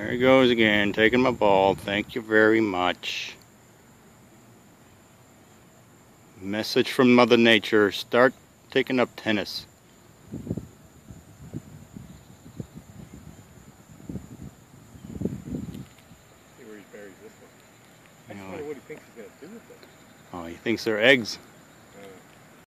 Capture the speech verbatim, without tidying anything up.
There he goes again, taking my ball. Thank you very much. Message from Mother Nature. Start taking up tennis. See where he buries this one. I just wonder what he thinks he's going to do with them. Oh, he thinks they're eggs.